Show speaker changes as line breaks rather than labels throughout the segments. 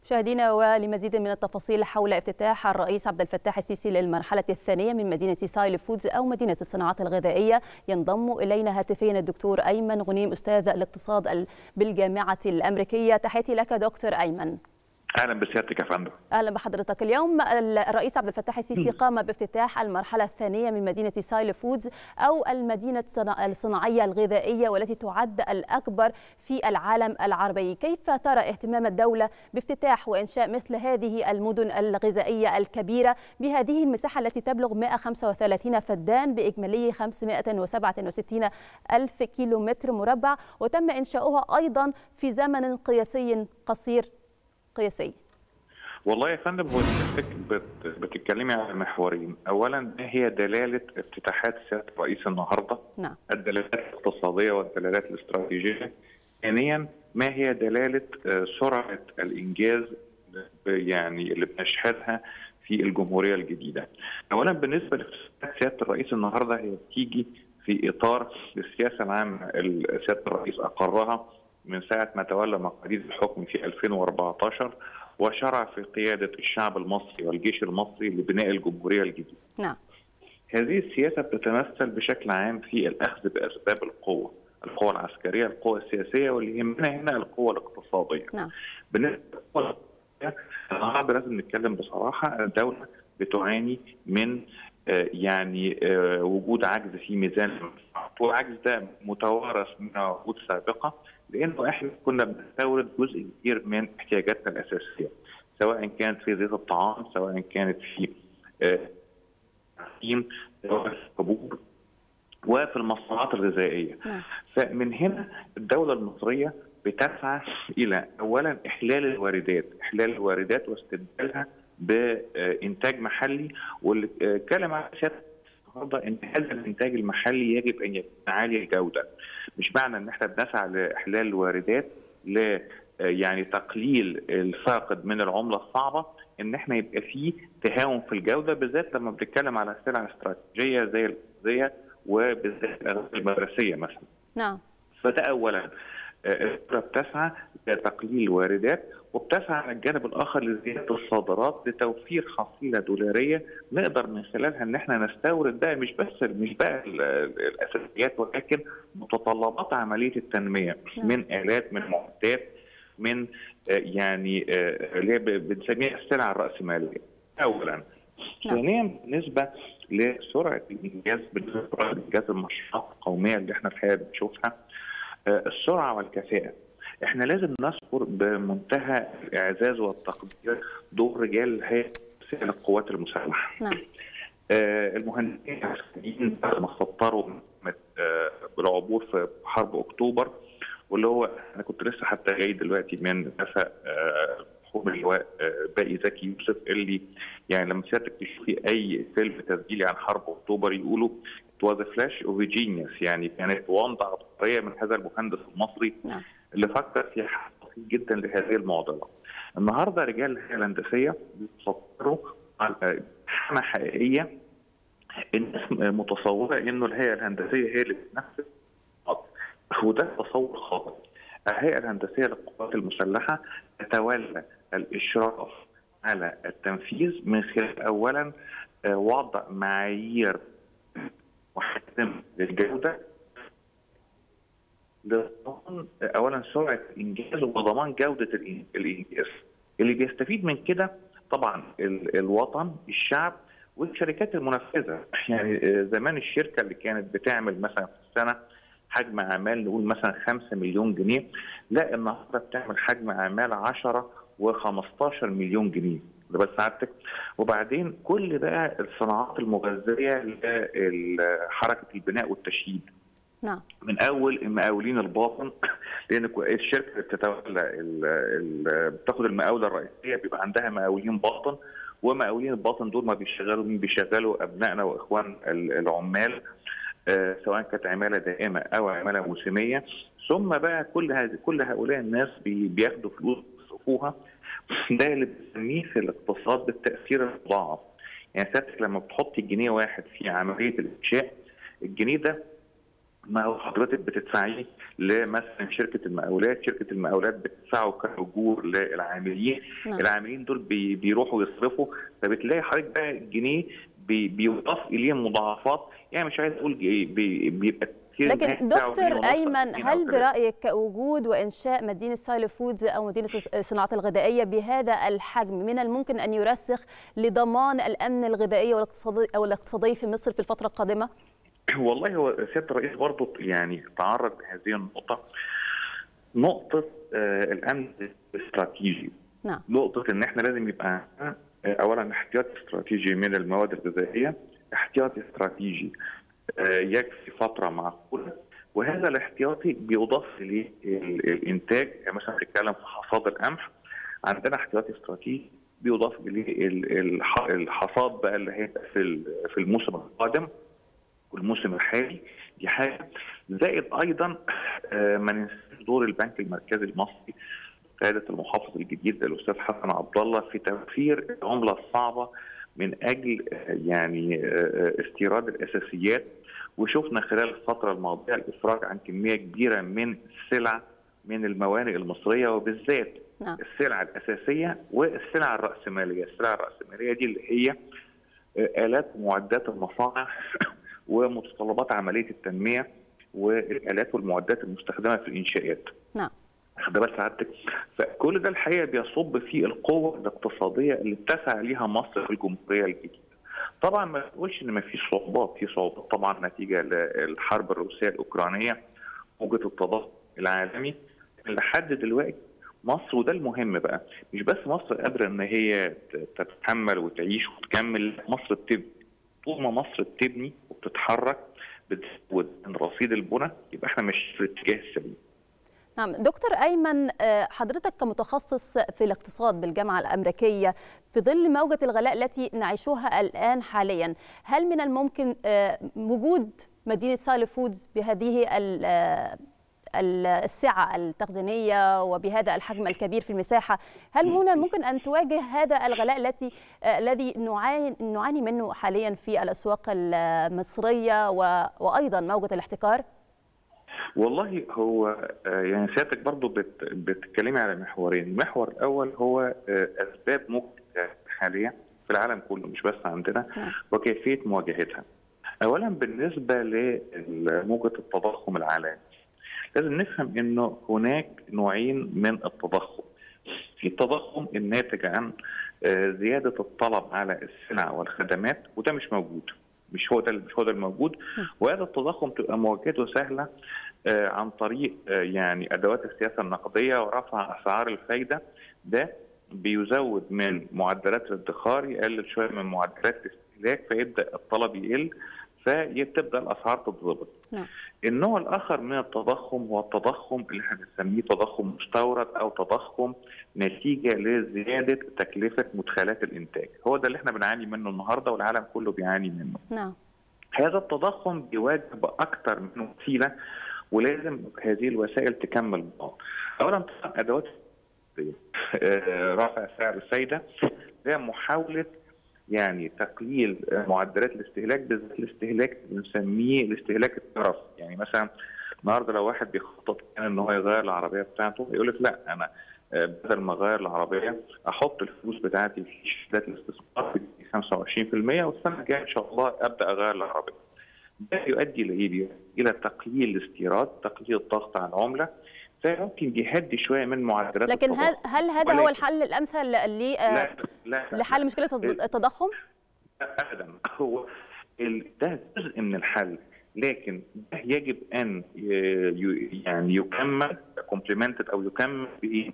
مشاهدينا، ولمزيد من التفاصيل حول افتتاح الرئيس عبد الفتاح السيسي للمرحلة الثانية من مدينة سايل فودز أو مدينة الصناعات الغذائية، ينضم إلينا هاتفيا الدكتور أيمن غنيم أستاذ الاقتصاد بالجامعة الأمريكية. تحياتي لك دكتور أيمن.
اهلا بسيادتك يا فندم.
اهلا بحضرتك. اليوم الرئيس عبد الفتاح السيسي قام بافتتاح المرحله الثانيه من مدينه سايل فودز او المدينه الصناعيه الغذائيه والتي تعد الاكبر في العالم العربي. كيف ترى اهتمام الدوله بافتتاح وانشاء مثل هذه المدن الغذائيه الكبيره بهذه المساحه التي تبلغ 135 فدان باجمالي 567 الف كيلومتر مربع، وتم انشاؤها ايضا في زمن قياسي قصير؟
والله يا فندم، هو حضرتك بتتكلمي على محورين. اولا، ما هي دلاله افتتاحات سياده الرئيس النهارده؟
نعم.
الدلالات الاقتصاديه والدلالات الاستراتيجيه. ثانيا، ما هي دلاله سرعه الانجاز يعني اللي بنشهدها في الجمهوريه الجديده. اولا، بالنسبه لافتتاحات سياده الرئيس النهارده، هي بتيجي في اطار السياسه العامه اللي سياده الرئيس اقرها من ساعه ما تولى مقاليد الحكم في 2014 وشرع في قيادة الشعب المصري والجيش المصري لبناء الجمهورية الجديدة.
نعم.
هذه السياسة بتتمثل بشكل عام في الأخذ بأسباب القوة العسكرية، القوة السياسية، واللي يهمنا هنا القوة الاقتصادية.
نعم.
بالنسبة للقوة الاقتصادية، النهارده لازم نتكلم بصراحة، الدولة بتعاني من وجود عجز في ميزان المدفوعات، والعجز ده متوارث من عقود سابقة، لانه احنا كنا بنستورد جزء كبير من احتياجاتنا الاساسيه، سواء كانت في زيت الطعام، سواء كانت في سواء في الحبوب وفي المصنوعات الغذائيه. فمن هنا الدوله المصريه بتسعى الى اولا احلال الواردات واستبدالها بانتاج محلي، واللي اتكلم على النهارده ان هذا الانتاج المحلي يجب ان يكون عالي الجوده. مش معنى ان احنا بنسعى لاحلال الواردات تقليل الفاقد من العمله الصعبه ان احنا يبقى فيه تهاون في الجوده، بالذات لما بنتكلم على سلع استراتيجيه زي الأغذية وبالذات الأغذية المدرسيه مثلا.
نعم.
فده اولا. الدوله بتسعى لتقليل الواردات، وبتسعى على الجانب الاخر لزياده الصادرات لتوفير حصيله دولاريه نقدر من خلالها ان احنا نستورد بقى مش بقى الاساسيات، ولكن متطلبات عمليه التنميه من الات، من معدات، من اللي بنسميها السلع الراسماليه. اولا. ثانيا، بالنسبه لسرعه الانجاز، المشروعات القوميه اللي احنا الحقيقه بنشوفها، السرعه والكفاءه. احنا لازم نذكر بمنتهى الاعزاز والتقدير دور رجال هيئه القوات المسلحه.
نعم.
المهندسين العسكريين بعد ما سطروا بالعبور في حرب اكتوبر، واللي هو انا كنت لسه حتى جاي دلوقتي من نفق حكوم اللواء باقي زكي يوسف، اللي لما سيادتك تشوفي اي فيلم تسجيلي عن حرب اكتوبر يقولوا it was a flash of genius، كانت ومضة عبقرية من هذا المهندس المصري. نعم. اللي فكر في حل بسيط جدا لهذه المعضله. النهارده رجال الهيئه الهندسيه بيفكروا على حمى حقيقيه. الناس متصوره انه الهيئه الهندسيه هي اللي بتنفذ، وده تصور خاطئ. الهيئه الهندسيه للقوات المسلحه تتولى الاشراف على التنفيذ من خلال اولا وضع معايير محكمه للجوده، لضمان اولا سرعه الانجاز وضمان جوده الانجاز. اللي بيستفيد من كده طبعا الوطن، الشعب، والشركات المنفذه. زمان الشركه اللي كانت بتعمل مثلا في السنه حجم اعمال نقول مثلا 5 مليون جنيه، لا النهارده بتعمل حجم اعمال 10 و15 مليون جنيه ده بس سعادتك. وبعدين كل بقى الصناعات المغذيه لحركه البناء والتشييد.
نعم.
من اول المقاولين الباطن، لان الشركه اللي بتتولى بتاخد المقاوله الرئيسيه بيبقى عندها مقاولين باطن، ومقاولين الباطن دول ما بيشغلوا مين؟ بيشغلوا ابنائنا واخوان العمال، سواء كانت عماله دائمه او عماله موسميه. ثم بقى كل هؤلاء الناس بياخدوا فلوس يصرفوها. ده اللي بنسميه في الاقتصاد بالتاثير المضاعف. سيادتك لما بتحطي جنيه واحد في عمليه الانشاء، الجنيه ده ما هو حضرتك بتدفعيه لمثلا شركه المقاولات بتدفعه كاجور للعاملين، العاملين دول بيروحوا يصرفوا، فبتلاقي حضرتك بقى الجنيه بيضاف اليه مضاعفات، يعني مش عايز اقول بيبقى.
لكن دكتور أيمن، هل برأيك وجود وإنشاء مدينة سايلو فودز أو مدينة الصناعات الغذائية بهذا الحجم من الممكن أن يرسخ لضمان الأمن الغذائي والاقتصادي في مصر في الفترة القادمة؟
والله هو سيادة الرئيس برضه يعني تعرض لهذه النقطة، نقطة الأمن الاستراتيجي.
نعم.
نقطة إن إحنا لازم يبقى أولا احتياطي استراتيجي من المواد الغذائية، احتياطي استراتيجي يكفي فترة معقولة، وهذا الاحتياطي بيضاف للإنتاج. يعني مثلا بنتكلم في حصاد القمح، عندنا احتياطي استراتيجي بيضاف للحصاد بقى اللي هيبقى في الموسم القادم والموسم الحالي، دي حاجة. زائد أيضا ما ننساش دور البنك المركزي المصري قيادة المحافظ الجديد الأستاذ حسن عبد الله في توفير العملة الصعبة من أجل يعني استيراد الأساسيات. وشفنا خلال الفترة الماضية الإفراج عن كمية كبيرة من السلع من الموانئ المصرية، وبالذات السلع الأساسية والسلع الرأسمالية. السلع الرأسمالية دي اللي هي آلات ومعدات المصانع ومتطلبات عملية التنمية والآلات والمعدات المستخدمة في الإنشاءات.
نعم.
واخد بال سعادتك؟ فكل ده الحقيقة بيصب في القوة الاقتصادية اللي اتسع ليها مصر في الجمهورية الجديدة. طبعا ما تقولش ان ما فيش صعوبات، في صعوبات طبعا نتيجه للحرب الروسيه الاوكرانيه، موجه التضخم العالمي لحد دلوقتي. مصر وده المهم بقى، مش بس مصر قادره ان هي تتحمل وتعيش وتكمل، مصر بتبني. طول ما مصر بتبني وبتتحرك بتزود من رصيد البنى، يبقى احنا ماشيين في الاتجاه السليم.
نعم دكتور أيمن، حضرتك كمتخصص في الاقتصاد بالجامعة الأمريكية، في ظل موجة الغلاء التي نعيشها الآن حاليا، هل من الممكن وجود مدينة سايلو فودز بهذه السعة التخزينية وبهذا الحجم الكبير في المساحة، هل من الممكن أن تواجه هذا الغلاء الذي نعاني منه حاليا في الأسواق المصرية وأيضا موجة الاحتكار؟
والله هو يعني سيادتك برضو بتتكلمي على محورين. المحور الاول هو اسباب موجة حاليا في العالم كله مش بس عندنا وكيفيه مواجهتها. اولا بالنسبه لموجة التضخم العالمي، لازم نفهم انه هناك نوعين من التضخم. في التضخم الناتج عن زياده الطلب على السلع والخدمات، وده مش موجود، مش هو ده الموجود. وهذا التضخم تبقى مواجهته سهله عن طريق يعني ادوات السياسه النقديه ورفع اسعار الفايده. ده بيزود من معدلات الادخار، يقلل شويه من معدلات الاستهلاك، فيبدا الطلب يقل، فتبدا الاسعار تتظبط. النوع الاخر من التضخم هو التضخم اللي احنا بنسميه تضخم مستورد او تضخم نتيجه لزياده تكلفه مدخلات الانتاج. هو ده اللي احنا بنعاني منه النهارده والعالم كله بيعاني منه.
نعم.
هذا التضخم بيواجه باكثر من وسيله، ولازم هذه الوسائل تكمل بعض. اولا ادوات رفع سعر الفايده، ده محاوله يعني تقليل معدلات الاستهلاك، بالذات الاستهلاك بنسميه الاستهلاك الترفي. يعني مثلا النهارده لو واحد بيخطط كان ان هو يغير العربيه بتاعته، يقول لك لا انا بدل ما اغير العربيه احط الفلوس بتاعتي في شهادات الاستثمار ب 25%، والسنه الجايه ان شاء الله ابدا اغير العربيه. ده يؤدي لايه؟ الى تقليل الاستيراد، تقليل الضغط على العمله، فممكن يهدي شويه من معدلات
لكن هل هذا هو الحل الامثل لحل مشكله التضخم؟
لا ابدا، هو ده جزء من الحل، لكن ده يجب ان يعني يكمل كومبليمنتد او يكمل بايه؟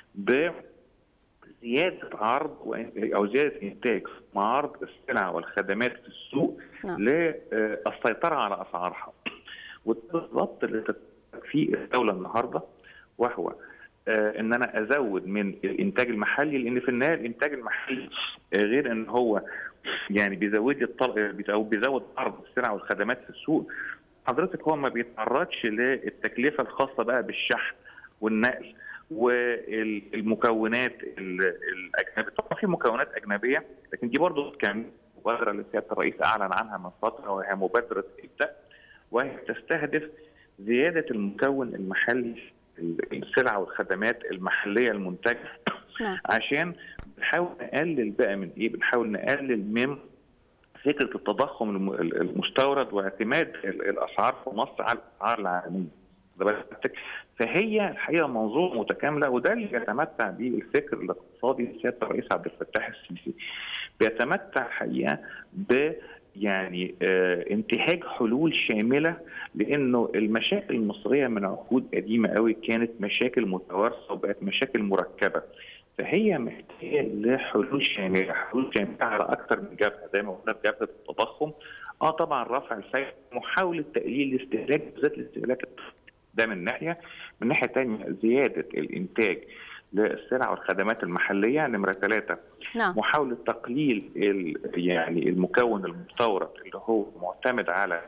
بزياده عرض او زياده انتاج مع عرض السلع والخدمات في السوق للسيطره على اسعارها. وده بالضبط اللي فيه الدوله النهارده، وهو ان انا ازود من الانتاج المحلي، لان في النهايه الانتاج المحلي غير ان هو يعني بيزود الطلب او بيزود عرض السلع والخدمات في السوق، حضرتك هو ما بيتعرضش للتكلفه الخاصه بقى بالشحن والنقل والمكونات الاجنبيه. طبعا في مكونات اجنبيه، لكن دي برضه كان مبادره اللي سياده الرئيس اعلن عنها من فتره، وهي مبادره ابدا، وهي تستهدف زياده المكون المحلي السلع والخدمات المحليه المنتجه. عشان بنحاول نقلل بقى من ايه؟ بنحاول نقلل من فكره التضخم المستورد واعتماد الاسعار في مصر على الاسعار العالميه. فهي الحقيقه منظومه متكامله، وده اللي يتمتع به الفكر الاقتصادي سياده الرئيس عبد الفتاح السيسي. بيتمتع الحقيقه ب يعني انتهاج حلول شامله، لانه المشاكل المصريه من عقود قديمه قوي كانت مشاكل متوارثه وبقت مشاكل مركبه. فهي محتاجه لحلول شامله، حلول شامله على اكثر من جبهه، زي ما قلنا في جبهه التضخم، طبعا رفع الفائده، محاوله تقليل الاستهلاك بالذات الاستهلاك ده من ناحيه، من ناحيه ثانيه زياده الانتاج للسلع والخدمات المحليه. نمره 3 محاوله تقليل يعني المكون المستورد اللي هو معتمد على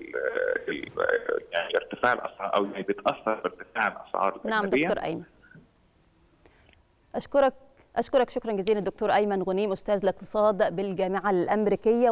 يعني ارتفاع الاسعار، او يعني بيتاثر بارتفاع الاسعار
الاجنبيه. دكتور ايمن، اشكرك شكرا جزيلا الدكتور ايمن غنيم، استاذ الاقتصاد بالجامعه الامريكيه.